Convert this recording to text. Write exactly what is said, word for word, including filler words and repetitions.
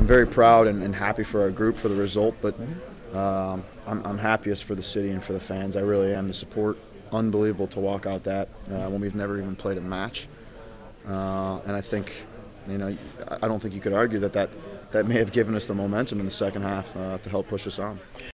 very proud and, and happy for our group for the result, but um, I'm, I'm happiest for the city and for the fans. I really am. The support, unbelievable to walk out that uh, when we've never even played a match. Uh, and I think, you know, I don't think you could argue that that, that may have given us the momentum in the second half uh, to help push us on.